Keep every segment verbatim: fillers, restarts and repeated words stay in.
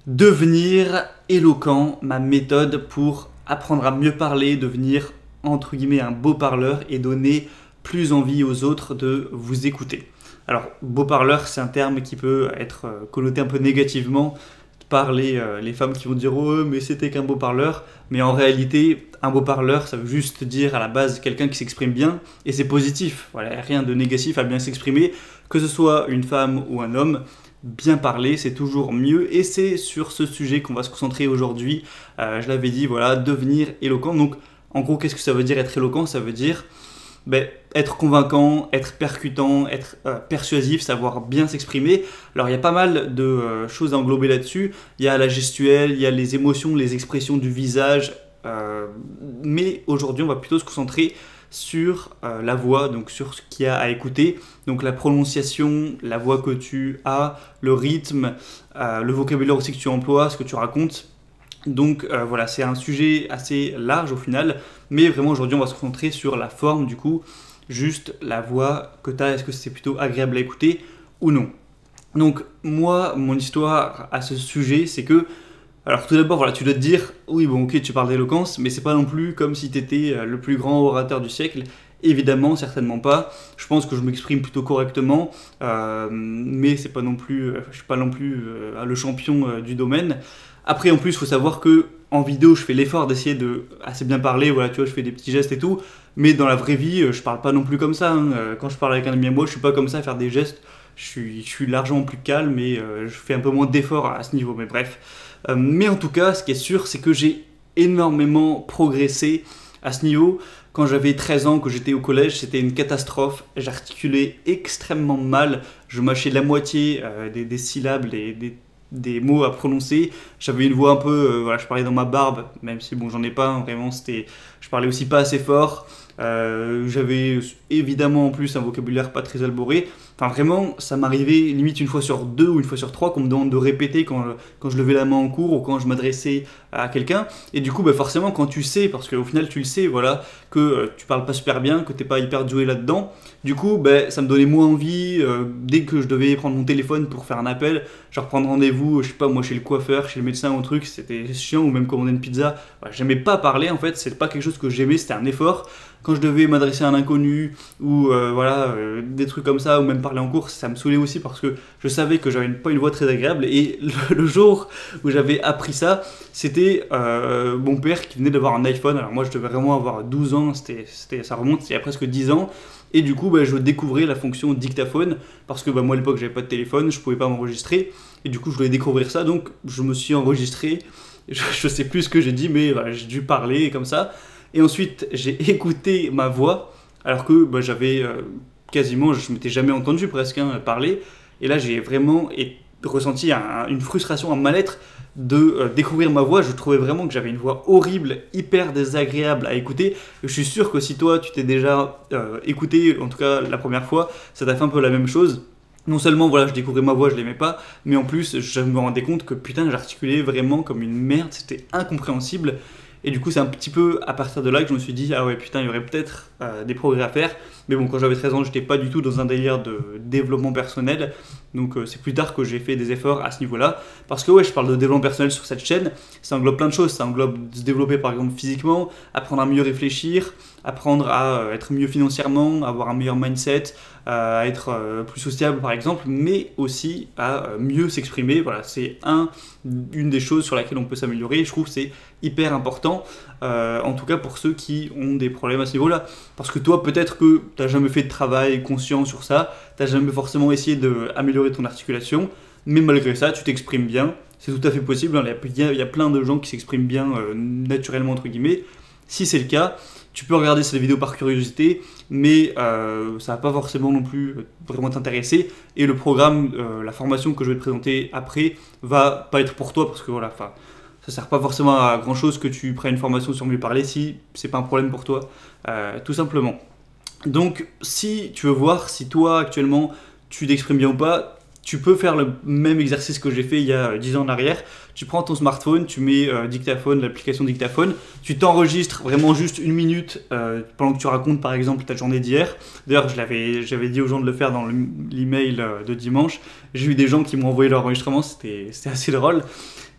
Devenir éloquent, ma méthode pour apprendre à mieux parler, devenir entre guillemets un beau parleur et donner plus envie aux autres de vous écouter. Alors, beau parleur, c'est un terme qui peut être euh, connoté un peu négativement par les, euh, les femmes qui vont dire «Oh, mais c'était qu'un beau parleur». Mais en réalité, un beau parleur, ça veut juste dire à la base quelqu'un qui s'exprime bien et c'est positif. Voilà, rien de négatif à bien s'exprimer, que ce soit une femme ou un homme. Bien parler, c'est toujours mieux et c'est sur ce sujet qu'on va se concentrer aujourd'hui. Euh, je l'avais dit, voilà, devenir éloquent. Donc, en gros, qu'est-ce que ça veut dire être éloquent? Ça veut dire ben, être convaincant, être percutant, être euh, persuasif, savoir bien s'exprimer. Alors, il y a pas mal de euh, choses à englober là-dessus. Il y a la gestuelle, il y a les émotions, les expressions du visage. Euh, mais aujourd'hui, on va plutôt se concentrer sur euh, la voix, donc sur ce qu'il y a à écouter, donc la prononciation, la voix que tu as, le rythme, euh, le vocabulaire aussi que tu emploies, ce que tu racontes. Donc euh, voilà, c'est un sujet assez large au final, mais vraiment aujourd'hui on va se concentrer sur la forme du coup, juste la voix que tu as, est-ce que c'est plutôt agréable à écouter ou non. Donc moi, mon histoire à ce sujet, c'est que alors tout d'abord, voilà, tu dois te dire, oui bon ok tu parles d'éloquence, mais c'est pas non plus comme si tu étais le plus grand orateur du siècle. Évidemment, certainement pas. Je pense que je m'exprime plutôt correctement, euh, mais c'est pas non plus, je suis pas non plus euh, le champion euh, du domaine. Après, en plus, il faut savoir que en vidéo, je fais l'effort d'essayer de assez bien parler. Voilà, tu vois, je fais des petits gestes et tout. Mais dans la vraie vie, je parle pas non plus comme ça. Hein. Quand je parle avec un ami à moi, je suis pas comme ça à faire des gestes. Je suis, je suis largement plus calme et euh, je fais un peu moins d'efforts à ce niveau. Mais bref. Euh, mais en tout cas, ce qui est sûr, c'est que j'ai énormément progressé à ce niveau. Quand j'avais treize ans, que j'étais au collège, c'était une catastrophe. J'articulais extrêmement mal. Je mâchais la moitié euh, des, des syllabes, des, des, des mots à prononcer. J'avais une voix un peu, euh, voilà, je parlais dans ma barbe, même si bon, j'en ai pas. Hein, vraiment, c'était, je parlais aussi pas assez fort. Euh, j'avais évidemment en plus un vocabulaire pas très élaboré. Enfin vraiment, ça m'arrivait limite une fois sur deux ou une fois sur trois qu'on me demande de répéter quand, quand je levais la main en cours ou quand je m'adressais à quelqu'un. Et du coup, bah forcément, quand tu sais, parce qu'au final tu le sais, voilà, que euh, tu parles pas super bien, que t'es pas hyper doué là-dedans, du coup, bah, ça me donnait moins envie. Euh, dès que je devais prendre mon téléphone pour faire un appel, genre prendre rendez-vous, je sais pas, moi chez le coiffeur, chez le médecin ou un truc, c'était chiant, ou même commander une pizza. Voilà, j'aimais pas parler en fait, c'est pas quelque chose que j'aimais, c'était un effort. Quand je devais m'adresser à un inconnu ou euh, voilà, euh, des trucs comme ça, ou même parler en cours, ça me saoulait aussi parce que je savais que j'avais pas une voix très agréable. Et le, le jour où j'avais appris ça, c'était euh, mon père qui venait d'avoir un iPhone. Alors moi, je devais vraiment avoir douze ans, c'était, c'était, ça remonte il y a presque dix ans. Et du coup, bah, je découvrais la fonction dictaphone parce que bah, moi à l'époque, j'avais pas de téléphone, je pouvais pas m'enregistrer. Et du coup, je voulais découvrir ça, donc je me suis enregistré. Je, je sais plus ce que j'ai dit, mais voilà, j'ai dû parler comme ça. Et ensuite, j'ai écouté ma voix, alors que bah, j'avais euh, quasiment, je ne m'étais jamais entendu presque hein, parler. Et là, j'ai vraiment et, ressenti un, une frustration, un mal-être de euh, découvrir ma voix. Je trouvais vraiment que j'avais une voix horrible, hyper désagréable à écouter. Et je suis sûr que si toi, tu t'es déjà euh, écouté, en tout cas la première fois, ça t'a fait un peu la même chose. Non seulement voilà, je découvrais ma voix, je l'aimais pas, mais en plus, je me rendais compte que putain, j'articulais vraiment comme une merde, c'était incompréhensible. Et du coup, c'est un petit peu à partir de là que je me suis dit, ah ouais, putain, il y aurait peut-être euh, des progrès à faire. Mais bon, quand j'avais treize ans, j'étais pas du tout dans un délire de développement personnel. Donc euh, c'est plus tard que j'ai fait des efforts à ce niveau-là. Parce que ouais, je parle de développement personnel sur cette chaîne, ça englobe plein de choses. Ça englobe de se développer par exemple physiquement, apprendre à mieux réfléchir, apprendre à euh, être mieux financièrement, avoir un meilleur mindset, euh, à être euh, plus sociable par exemple, mais aussi à euh, mieux s'exprimer. Voilà, c'est un, une des choses sur laquelle on peut s'améliorer. Et je trouve que c'est hyper important, euh, en tout cas pour ceux qui ont des problèmes à ce niveau-là. Parce que toi, peut-être que tu n'as jamais fait de travail conscient sur ça, tu n'as jamais forcément essayé d'améliorer ton articulation, mais malgré ça, tu t'exprimes bien. C'est tout à fait possible, hein. Il y a, il y a plein de gens qui s'expriment bien euh, naturellement, entre guillemets. Si c'est le cas, tu peux regarder ces vidéos par curiosité, mais euh, ça va pas forcément non plus vraiment t'intéresser. Et le programme, euh, la formation que je vais te présenter après, va pas être pour toi, parce que voilà, enfin... ça sert pas forcément à grand chose que tu prennes une formation sur mieux parler si c'est pas un problème pour toi, euh, tout simplement. Donc, si tu veux voir si toi actuellement tu t'exprimes bien ou pas, tu peux faire le même exercice que j'ai fait il y a dix ans en arrière. Tu prends ton smartphone, tu mets euh, dictaphone, l'application dictaphone, tu t'enregistres vraiment juste une minute euh, pendant que tu racontes par exemple ta journée d'hier. D'ailleurs, je l'avais, j'avais dit aux gens de le faire dans l'email euh, de dimanche. J'ai eu des gens qui m'ont envoyé leur enregistrement, c'était, c'était assez drôle.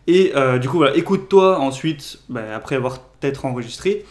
Et euh, du coup, voilà, écoute-toi ensuite, bah, après avoir peut-être enregistré,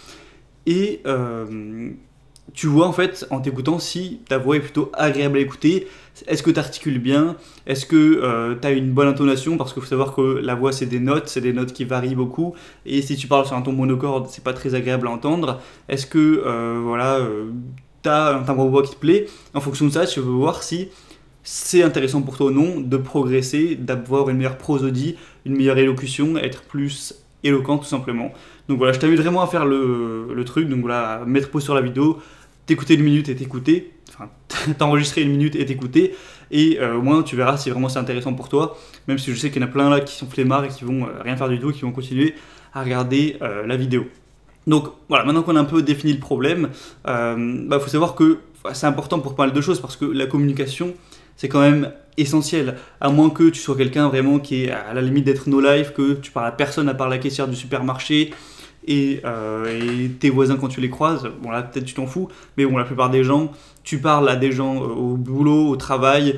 et euh, tu vois en fait en t'écoutant si ta voix est plutôt agréable à écouter, est-ce que tu articules bien, est-ce que euh, tu as une bonne intonation, parce qu'il faut savoir que la voix c'est des notes, c'est des notes qui varient beaucoup, et si tu parles sur un ton monocorde, c'est pas très agréable à entendre. Est-ce que euh, voilà, euh, tu as un timbre de voix qui te plaît? En fonction de ça, tu veux voir si c'est intéressant pour toi ou non de progresser, d'avoir une meilleure prosodie, une meilleure élocution, être plus éloquent tout simplement. Donc voilà, je t'invite vraiment à faire le, le truc, donc voilà, à mettre pause sur la vidéo, t'écouter une minute et t'écouter, enfin t'enregistrer une minute et t'écouter, et euh, au moins tu verras si vraiment c'est intéressant pour toi, même si je sais qu'il y en a plein là qui sont flemmards et qui vont euh, rien faire du tout, qui vont continuer à regarder euh, la vidéo. Donc voilà, maintenant qu'on a un peu défini le problème, il euh, bah, faut savoir que c'est important pour pas mal de choses, parce que la communication, c'est quand même essentiel, à moins que tu sois quelqu'un vraiment qui est à la limite d'être no life, que tu parles à personne à part la caissière du supermarché et, euh, et tes voisins quand tu les croises. Bon là peut-être tu t'en fous, mais bon la plupart des gens, tu parles à des gens au boulot, au travail,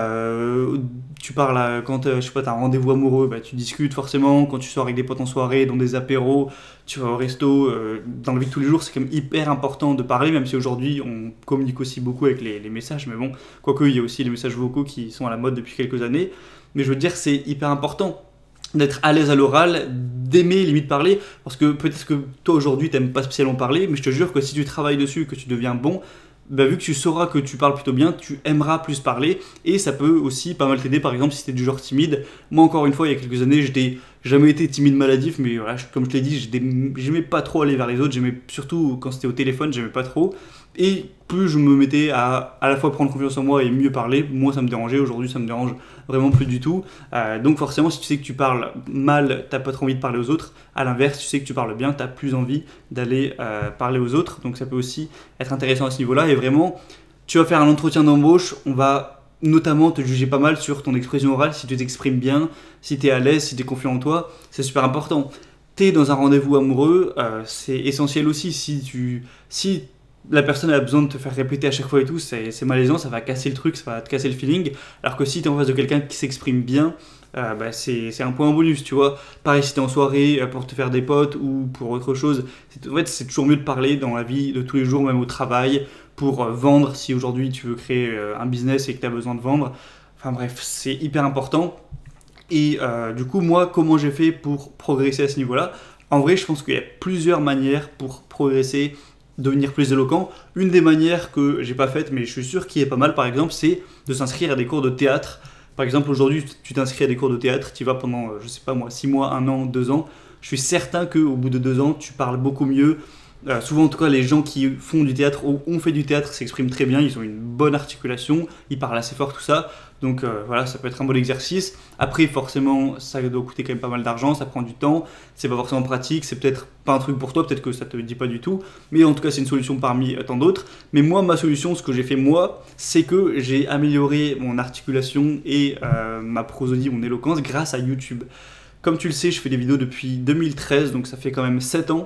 euh, tu parles à, quand euh, je sais pas, t'as un rendez-vous amoureux, bah, tu discutes forcément, quand tu sors avec des potes en soirée, dans des apéros, tu vas au resto, euh, dans la vie de tous les jours, c'est quand même hyper important de parler, même si aujourd'hui on communique aussi beaucoup avec les, les messages, mais bon, quoique il y a aussi les messages vocaux qui sont à la mode depuis quelques années, mais je veux dire c'est hyper important d'être à l'aise à l'oral, d'aimer limite parler, parce que peut-être que toi aujourd'hui t'aimes pas spécialement parler, mais je te jure que si tu travailles dessus, que tu deviens bon, bah, vu que tu sauras que tu parles plutôt bien, tu aimeras plus parler, et ça peut aussi pas mal t'aider, par exemple si t'es du genre timide. Moi encore une fois, il y a quelques années, je n'ai jamais été timide maladif, mais voilà, comme je te l'ai dit, j'aimais pas trop aller vers les autres, j'aimais surtout quand c'était au téléphone, j'aimais pas trop, et plus je me mettais à à la fois prendre confiance en moi et mieux parler, moins ça me dérangeait. Aujourd'hui ça me dérange vraiment plus du tout. Euh, donc forcément si tu sais que tu parles mal, t'as pas trop envie de parler aux autres. À l'inverse, tu sais que tu parles bien, t'as plus envie d'aller euh, parler aux autres. Donc ça peut aussi être intéressant à ce niveau-là. Et vraiment, tu vas faire un entretien d'embauche, on va notamment te juger pas mal sur ton expression orale, si tu t'exprimes bien, si tu es à l'aise, si tu es confiant en toi, c'est super important. Tu es dans un rendez-vous amoureux, euh, c'est essentiel aussi. Si tu... Si la personne a besoin de te faire répéter à chaque fois et tout, c'est malaisant, ça va casser le truc, ça va te casser le feeling. Alors que si tu es en face de quelqu'un qui s'exprime bien, euh, bah c'est un point en bonus, tu vois. Pareil, si tu es en soirée euh, pour te faire des potes ou pour autre chose, en fait, c'est toujours mieux de parler dans la vie de tous les jours, même au travail, pour euh, vendre, si aujourd'hui tu veux créer euh, un business et que tu as besoin de vendre. Enfin bref, c'est hyper important. Et euh, du coup, moi, comment j'ai fait pour progresser à ce niveau-là? En vrai, je pense qu'il y a plusieurs manières pour progresser, devenir plus éloquent. Une des manières que j'ai pas faites, mais je suis sûr qu'il est pas mal, par exemple, c'est de s'inscrire à des cours de théâtre. Par exemple, aujourd'hui, tu t'inscris à des cours de théâtre, tu y vas pendant, je sais pas moi, six mois, un an, deux ans. Je suis certain qu'au bout de deux ans, tu parles beaucoup mieux. Euh, souvent, en tout cas, les gens qui font du théâtre ou ont fait du théâtre s'expriment très bien, ils ont une bonne articulation, ils parlent assez fort, tout ça. Donc euh, voilà, ça peut être un bon exercice. Après, forcément, ça doit coûter quand même pas mal d'argent, ça prend du temps, c'est pas forcément pratique, c'est peut-être pas un truc pour toi, peut-être que ça te dit pas du tout, mais en tout cas, c'est une solution parmi tant d'autres. Mais moi, ma solution, ce que j'ai fait moi, c'est que j'ai amélioré mon articulation et euh, ma prosodie, mon éloquence grâce à YouTube. Comme tu le sais, je fais des vidéos depuis deux mille treize, donc ça fait quand même sept ans.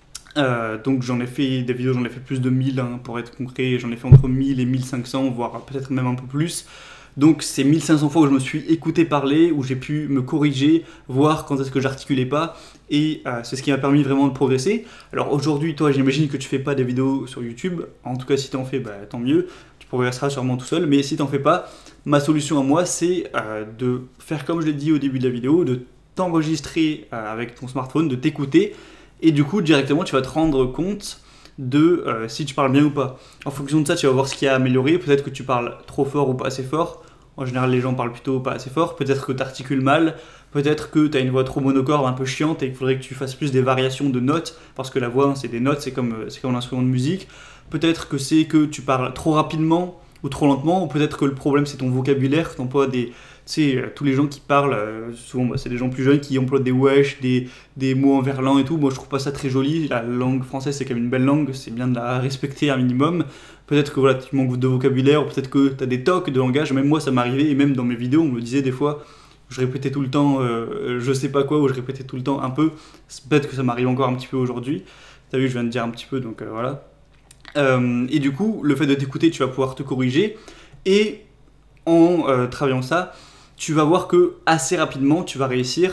Euh, donc j'en ai fait des vidéos, j'en ai fait plus de mille, hein, pour être concret, j'en ai fait entre mille et mille cinq cents, voire peut-être même un peu plus. Donc c'est mille cinq cents fois où je me suis écouté parler, où j'ai pu me corriger, voir quand est-ce que j'articulais pas, et euh, c'est ce qui m'a permis vraiment de progresser. Alors aujourd'hui, toi, j'imagine que tu fais pas des vidéos sur YouTube, en tout cas si tu en fais, bah, tant mieux, tu progresseras sûrement tout seul, mais si tu n'en fais pas, ma solution à moi, c'est euh, de faire comme je l'ai dit au début de la vidéo, de t'enregistrer euh, avec ton smartphone, de t'écouter, et du coup, directement, tu vas te rendre compte de euh, si tu parles bien ou pas. En fonction de ça, tu vas voir ce qu'il y a à améliorer. Peut-être que tu parles trop fort ou pas assez fort. En général, les gens parlent plutôt pas assez fort. Peut-être que tu articules mal. Peut-être que tu as une voix trop monocorde, un peu chiante, et qu'il faudrait que tu fasses plus des variations de notes. Parce que la voix, c'est des notes, c'est comme, c'est comme un instrument de musique. Peut-être que c'est que tu parles trop rapidement ou trop lentement. Ou peut-être que le problème, c'est ton vocabulaire. Tu emploies des... Tu sais, tous les gens qui parlent, euh, souvent bah, c'est des gens plus jeunes qui emploient des wesh, des, des mots en verlan et tout. Moi je trouve pas ça très joli. La langue française c'est quand même une belle langue, c'est bien de la respecter un minimum. Peut-être que voilà, tu manques de vocabulaire, ou peut-être que tu as des tocs de langage. Même moi ça m'arrivait, et même dans mes vidéos on me disait des fois, je répétais tout le temps euh, je sais pas quoi, ou je répétais tout le temps un peu. Peut-être que ça m'arrive encore un petit peu aujourd'hui. T'as vu, je viens de dire un petit peu, donc euh, voilà. Euh, et du coup, le fait de t'écouter, tu vas pouvoir te corriger. Et en euh, travaillant ça, tu vas voir que assez rapidement, tu vas réussir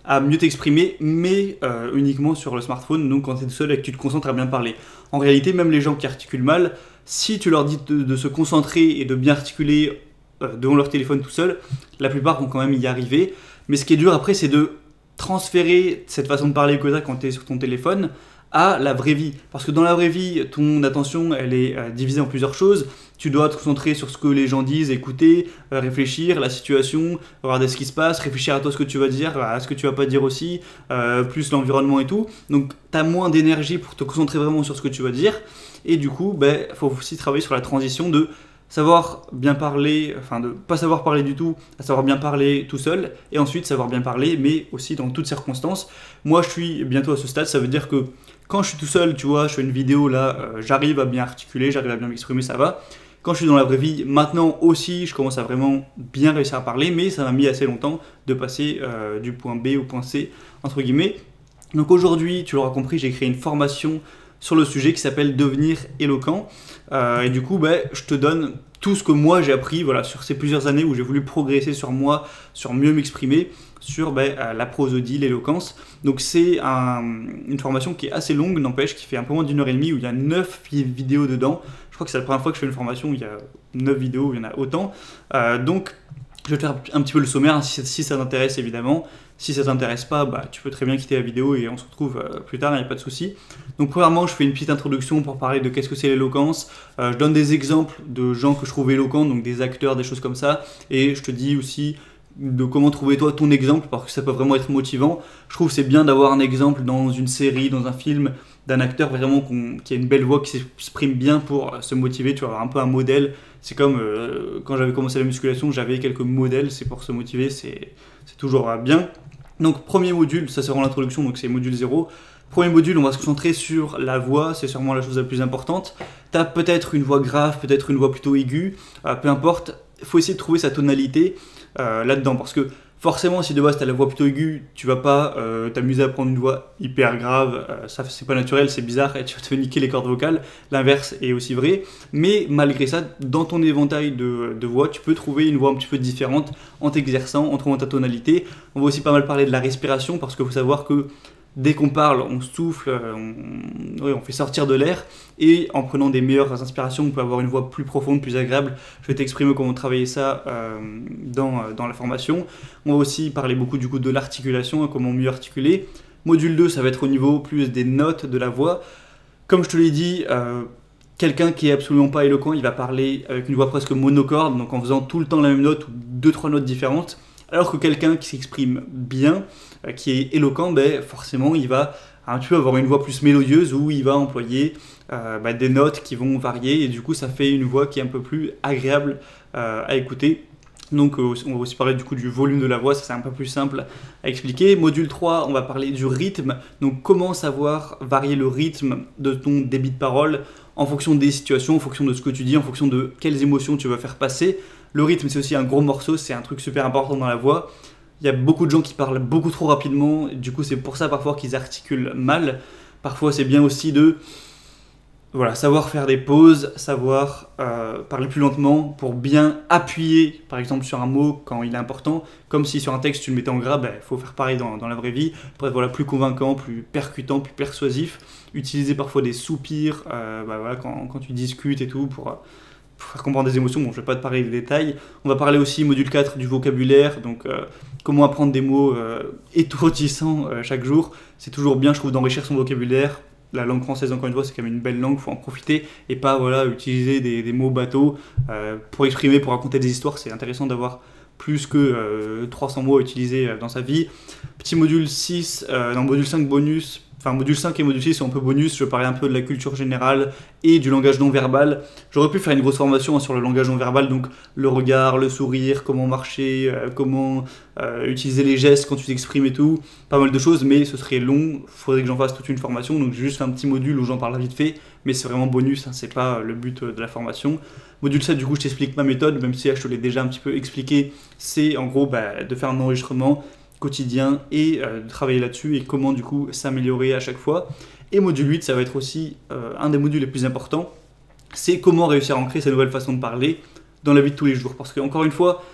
à mieux t'exprimer, mais euh, uniquement sur le smartphone, donc quand tu es tout seul et que tu te concentres à bien parler. En réalité, même les gens qui articulent mal, si tu leur dis de, de se concentrer et de bien articuler euh, devant leur téléphone tout seul, la plupart vont quand même y arriver. Mais ce qui est dur après, c'est de transférer cette façon de parler que tu as quand tu es sur ton téléphone à la vraie vie. Parce que dans la vraie vie, ton attention, elle est euh, divisée en plusieurs choses. Tu dois te concentrer sur ce que les gens disent, écouter, euh, réfléchir, la situation, regarder ce qui se passe, réfléchir à toi ce que tu vas dire, à ce que tu vas pas dire aussi, euh, plus l'environnement et tout. Donc, tu as moins d'énergie pour te concentrer vraiment sur ce que tu vas dire. Et du coup, il faut aussi travailler sur la transition de savoir bien parler, enfin de pas savoir parler du tout, à savoir bien parler tout seul, et ensuite savoir bien parler, mais aussi dans toutes circonstances. Moi, je suis bientôt à ce stade, ça veut dire que quand je suis tout seul, tu vois, je fais une vidéo là, euh, j'arrive à bien articuler, j'arrive à bien m'exprimer, ça va. Quand je suis dans la vraie vie, maintenant aussi, je commence à vraiment bien réussir à parler, mais ça m'a mis assez longtemps de passer euh, du point B au point C, entre guillemets. Donc aujourd'hui, tu l'auras compris, j'ai créé une formation sur le sujet qui s'appelle Devenir éloquent. Euh, et du coup, bah, je te donne tout ce que moi j'ai appris voilà, sur ces plusieurs années où j'ai voulu progresser sur moi, sur mieux m'exprimer, sur bah, la prosodie, l'éloquence. Donc c'est un, une formation qui est assez longue, n'empêche, qui fait un peu moins d'une heure et demie, où il y a neuf vidéos dedans. Je crois que c'est la première fois que je fais une formation où il y a neuf vidéos, où il y en a autant. Euh, donc je vais te faire un petit peu le sommaire, hein, si, si ça t'intéresse évidemment. Si ça t'intéresse pas, bah, tu peux très bien quitter la vidéo et on se retrouve euh, plus tard, il n'y a pas de souci. Donc premièrement, je fais une petite introduction pour parler de qu'est-ce que c'est l'éloquence. Euh, je donne des exemples de gens que je trouve éloquents, donc des acteurs, des choses comme ça. Et je te dis aussi de comment trouver toi ton exemple, parce que ça peut vraiment être motivant. Je trouve que c'est bien d'avoir un exemple dans une série, dans un film, d'un acteur vraiment qui a une belle voix, qui s'exprime bien pour se motiver, tu vas avoir un peu un modèle. C'est comme euh, quand j'avais commencé la musculation, j'avais quelques modèles, c'est pour se motiver, c'est toujours euh, bien. Donc premier module, ça c'est vraiment l'introduction, donc c'est module zéro. Premier module, on va se concentrer sur la voix, c'est sûrement la chose la plus importante. Tu as peut-être une voix grave, peut-être une voix plutôt aiguë, euh, peu importe, il faut essayer de trouver sa tonalité euh, là-dedans, parce que forcément, si de base tu as la voix plutôt aiguë, tu vas pas euh, t'amuser à prendre une voix hyper grave, euh, ça c'est pas naturel, c'est bizarre et tu vas te niquer les cordes vocales. L'inverse est aussi vrai, mais malgré ça, dans ton éventail de, de voix, tu peux trouver une voix un petit peu différente en t'exerçant, en trouvant ta tonalité. On va aussi pas mal parler de la respiration, parce qu'il faut savoir que dès qu'on parle, on souffle, on, ouais, on fait sortir de l'air, et en prenant des meilleures inspirations, on peut avoir une voix plus profonde, plus agréable. Je vais t'exprimer comment travailler ça euh, dans, dans la formation. On va aussi parler beaucoup du coup de l'articulation, hein, comment mieux articuler. Module deux, ça va être au niveau plus des notes de la voix. Comme je te l'ai dit, euh, quelqu'un qui est absolument pas éloquent, il va parler avec une voix presque monocorde, donc en faisant tout le temps la même note ou deux, trois notes différentes. Alors que quelqu'un qui s'exprime bien, euh, qui est éloquent, ben, forcément il va un petit peu avoir une voix plus mélodieuse, où il va employer euh, bah, des notes qui vont varier, et du coup ça fait une voix qui est un peu plus agréable euh, à écouter. Donc euh, on va aussi parler du coup du volume de la voix, ça c'est un peu plus simple à expliquer. Module trois, on va parler du rythme, donc comment savoir varier le rythme de ton débit de parole en fonction des situations, en fonction de ce que tu dis, en fonction de quelles émotions tu vas faire passer. Le rythme, c'est aussi un gros morceau, c'est un truc super important dans la voix. Il y a beaucoup de gens qui parlent beaucoup trop rapidement, et du coup c'est pour ça parfois qu'ils articulent mal. Parfois c'est bien aussi de voilà, savoir faire des pauses, savoir euh, parler plus lentement pour bien appuyer par exemple sur un mot quand il est important, comme si sur un texte tu le mettais en gras, il ben, faut faire pareil dans, dans la vraie vie, pour être voilà, plus convaincant, plus percutant, plus persuasif. Utiliser parfois des soupirs euh, ben, voilà, quand, quand tu discutes et tout pour... Euh, pour faire comprendre des émotions. Bon, je ne vais pas te parler des détails. On va parler aussi, module quatre, du vocabulaire, donc euh, comment apprendre des mots euh, étourdissants euh, chaque jour. C'est toujours bien, je trouve, d'enrichir son vocabulaire. La langue française, encore une fois, c'est quand même une belle langue, il faut en profiter, et pas voilà, utiliser des, des mots bateaux euh, pour exprimer, pour raconter des histoires. C'est intéressant d'avoir plus que euh, trois cents mots à utiliser dans sa vie. Petit module six, euh, dans module cinq bonus, enfin module cinq et module six sont un peu bonus, je vais parler un peu de la culture générale et du langage non verbal. J'aurais pu faire une grosse formation hein, sur le langage non verbal, donc le regard, le sourire, comment marcher, euh, comment euh, utiliser les gestes quand tu t'exprimes et tout, pas mal de choses, mais ce serait long, il faudrait que j'en fasse toute une formation, donc j'ai juste fait un petit module où j'en parle vite fait, mais c'est vraiment bonus, hein, c'est pas le but de la formation. Module sept, du coup, je t'explique ma méthode, même si je te l'ai déjà un petit peu expliqué, c'est en gros bah, de faire un enregistrement quotidien et euh, de travailler là-dessus et comment du coup s'améliorer à chaque fois. Et module huit, ça va être aussi euh, un des modules les plus importants, c'est comment réussir à ancrer sa nouvelle façon de parler dans la vie de tous les jours. Parce que encore une fois,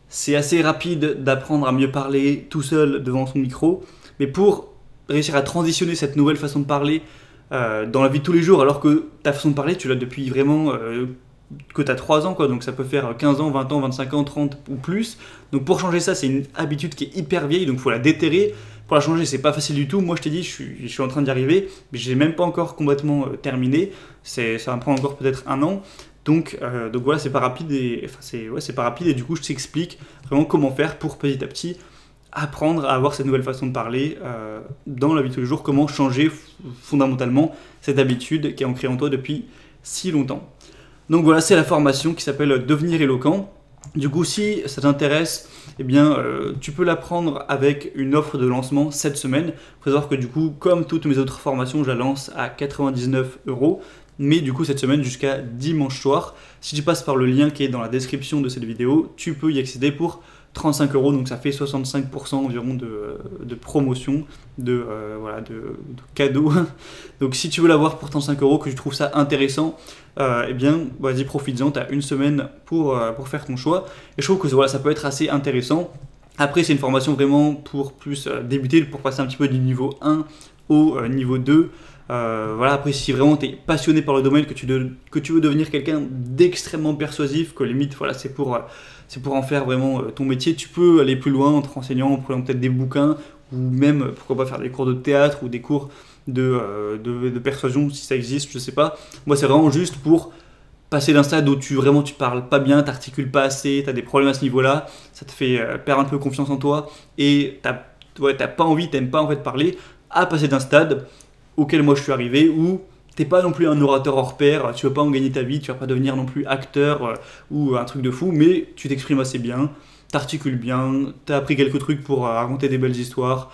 c'est assez rapide d'apprendre à mieux parler tout seul devant son micro, mais pour réussir à transitionner cette nouvelle façon de parler euh, dans la vie de tous les jours, alors que ta façon de parler, tu l'as depuis vraiment euh, que tu as trois ans, quoi, donc ça peut faire quinze ans, vingt ans, vingt-cinq ans, trente ou plus. Donc pour changer ça, c'est une habitude qui est hyper vieille, donc il faut la déterrer. Pour la changer, c'est pas facile du tout. Moi, je t'ai dit, je suis, je suis en train d'y arriver, mais j'ai même pas encore complètement euh, terminé. C'est, ça va me prendre encore peut-être un an. Donc, euh, donc voilà, c'est pas rapide et enfin c'est ouais, c'est pas rapide et du coup, je t'explique vraiment comment faire pour petit à petit apprendre à avoir cette nouvelle façon de parler euh, dans la vie de tous les jours. Comment changer fondamentalement cette habitude qui est ancrée en toi depuis si longtemps. Donc voilà, c'est la formation qui s'appelle Devenir éloquent. Du coup, si ça t'intéresse, eh bien, euh, tu peux la prendre avec une offre de lancement cette semaine. Il faut savoir que du coup, comme toutes mes autres formations, je la lance à quatre-vingt-dix-neuf euros. Mais du coup, cette semaine jusqu'à dimanche soir, si tu passes par le lien qui est dans la description de cette vidéo, tu peux y accéder pour trente-cinq euros. Donc ça fait soixante-cinq pour cent environ de, de promotion, de, euh, voilà, de, de cadeau. Donc si tu veux l'avoir pour trente-cinq euros, que tu trouves ça intéressant, euh, eh bien, vas-y, profites-en. Tu as une semaine pour, euh, pour faire ton choix. Et je trouve que voilà, ça peut être assez intéressant. Après, c'est une formation vraiment pour plus euh, débuter, pour passer un petit peu du niveau un au euh, niveau deux. Euh, voilà, après, si vraiment tu es passionné par le domaine, que tu, de, que tu veux devenir quelqu'un d'extrêmement persuasif, que limite, voilà, c'est pour, euh, c'est pour en faire vraiment euh, ton métier, tu peux aller plus loin en te renseignant, en prenant peut-être des bouquins, ou même, pourquoi pas, faire des cours de théâtre ou des cours de, euh, de, de persuasion, si ça existe, je sais pas. Moi, c'est vraiment juste pour passer d'un stade où tu vraiment tu parles pas bien, t'articules pas assez, tu as des problèmes à ce niveau-là, ça te fait euh, perdre un peu confiance en toi, et t'as ouais, t'as pas envie, t'aimes pas en fait parler, à passer d'un stade auquel moi je suis arrivé, où t'es pas non plus un orateur hors pair, tu veux pas en gagner ta vie, tu vas pas devenir non plus acteur euh, ou un truc de fou, mais tu t'exprimes assez bien, t'articules bien, t'as appris quelques trucs pour euh, raconter des belles histoires,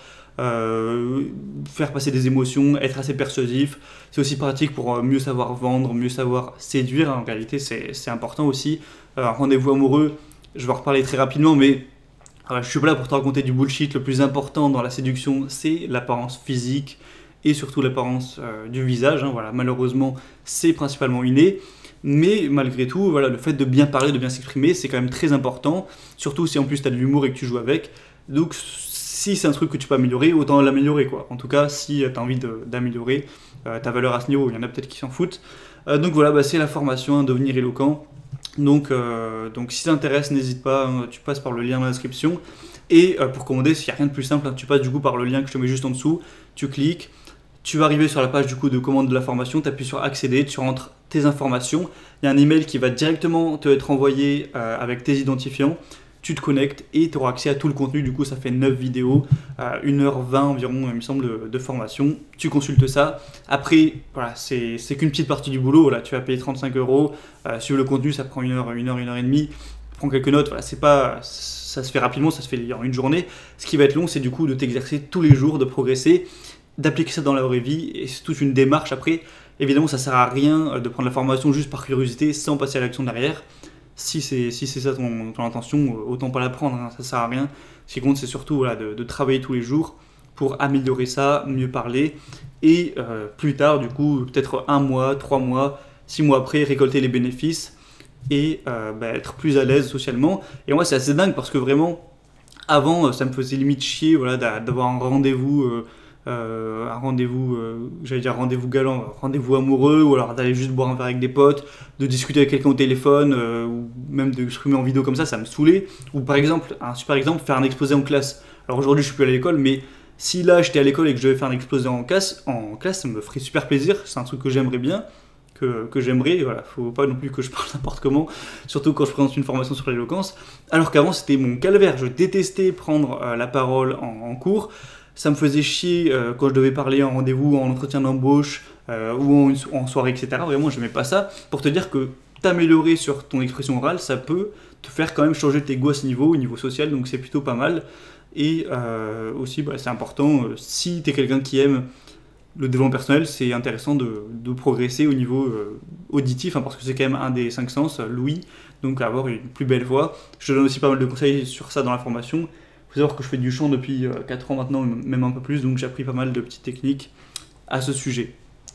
euh, faire passer des émotions, être assez persuasif. C'est aussi pratique pour euh, mieux savoir vendre, mieux savoir séduire, en réalité c'est, c'est important aussi. Euh, un rendez-vous amoureux, je vais en reparler très rapidement, mais euh, je suis pas là pour te raconter du bullshit. Le plus important dans la séduction, c'est l'apparence physique, et surtout l'apparence euh, du visage, hein, voilà. Malheureusement, c'est principalement inné, mais malgré tout, voilà, le fait de bien parler, de bien s'exprimer, c'est quand même très important, surtout si en plus tu as de l'humour et que tu joues avec. Donc si c'est un truc que tu peux améliorer, autant l'améliorer, quoi. En tout cas, si tu as envie de, d'améliorer euh, ta valeur à ce niveau, il y en a peut-être qui s'en foutent. Euh, donc voilà, bah, c'est la formation, hein, Devenir éloquent. Donc, euh, donc si ça t'intéresse, n'hésite pas, hein, tu passes par le lien dans la description. Et euh, pour commander, il n'y a rien de plus simple, hein, tu passes du coup par le lien que je te mets juste en dessous, tu cliques. Tu vas arriver sur la page du coup de commande de la formation, tu appuies sur accéder, tu rentres tes informations, il y a un email qui va directement te être envoyé euh, avec tes identifiants, tu te connectes et tu auras accès à tout le contenu. Du coup ça fait neuf vidéos, euh, une heure vingt environ il me semble de, de formation, tu consultes ça. Après voilà, c'est, c'est qu'une petite partie du boulot, voilà, tu vas payer trente-cinq euros, euh, suivre le contenu ça prend une heure, une heure, une heure et demie, prends quelques notes, voilà, c'est pas, ça se fait rapidement, ça se fait en une journée. Ce qui va être long c'est du coup de t'exercer tous les jours, de progresser, d'appliquer ça dans la vraie vie, et c'est toute une démarche. Après, évidemment, ça sert à rien de prendre la formation juste par curiosité sans passer à l'action derrière. Si c'est, si c'est ça ton, ton intention, autant pas la prendre, hein, ça sert à rien. Ce qui compte, c'est surtout voilà, de, de travailler tous les jours pour améliorer ça, mieux parler, et euh, plus tard, du coup, peut-être un mois, trois mois, six mois après, récolter les bénéfices et euh, bah, être plus à l'aise socialement. Et moi, c'est assez dingue parce que vraiment, avant, ça me faisait limite chier voilà, d'avoir un rendez-vous. Euh, Euh, un rendez-vous, euh, j'allais dire rendez-vous galant, rendez-vous amoureux, ou alors d'aller juste boire un verre avec des potes, de discuter avec quelqu'un au téléphone, euh, ou même de s'exprimer en vidéo comme ça, ça me saoulait. Ou par exemple, un super exemple, faire un exposé en classe. Alors aujourd'hui je suis plus à l'école, mais si là j'étais à l'école et que je devais faire un exposé en classe, en classe, ça me ferait super plaisir, c'est un truc que j'aimerais bien, que, que j'aimerais, voilà, faut pas non plus que je parle n'importe comment, surtout quand je présente une formation sur l'éloquence, alors qu'avant c'était mon calvaire, je détestais prendre euh, la parole en, en cours. Ça me faisait chier euh, quand je devais parler en rendez-vous, en entretien d'embauche euh, ou en, en soirée, et cetera. Vraiment, je n'aimais pas ça. Pour te dire que t'améliorer sur ton expression orale, ça peut te faire quand même changer tes goûts à ce niveau, au niveau social, donc c'est plutôt pas mal. Et euh, aussi, bah, c'est important, euh, si tu es quelqu'un qui aime le développement personnel, c'est intéressant de, de progresser au niveau euh, auditif, hein, parce que c'est quand même un des cinq sens, l'ouïe, donc avoir une plus belle voix. Je te donne aussi pas mal de conseils sur ça dans la formation. Il faut savoir que je fais du chant depuis quatre ans maintenant, même un peu plus, donc j'ai appris pas mal de petites techniques à ce sujet.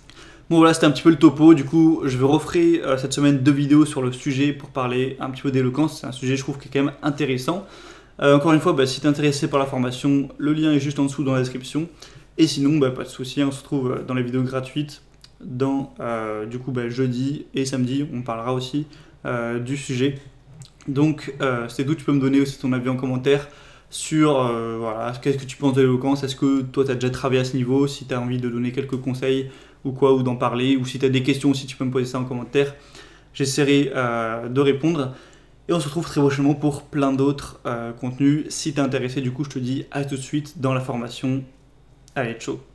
Bon voilà, c'était un petit peu le topo, du coup je vais referai euh, cette semaine deux vidéos sur le sujet pour parler un petit peu d'éloquence, c'est un sujet je trouve qui est quand même intéressant. Euh, encore une fois, bah, si tu es intéressé par la formation, le lien est juste en dessous dans la description. Et sinon, bah, pas de souci, on se retrouve dans les vidéos gratuites dans euh, du coup bah, jeudi et samedi, on parlera aussi euh, du sujet. Donc euh, c'est tout, tu peux me donner aussi ton avis en commentaire sur euh, voilà, qu'est-ce que tu penses de l'éloquence, est-ce que toi tu as déjà travaillé à ce niveau, si tu as envie de donner quelques conseils ou quoi, ou d'en parler, ou si tu as des questions aussi tu peux me poser ça en commentaire, j'essaierai euh, de répondre. Et on se retrouve très prochainement pour plein d'autres euh, contenus. Si tu es intéressé, du coup je te dis à tout de suite dans la formation. Allez, ciao.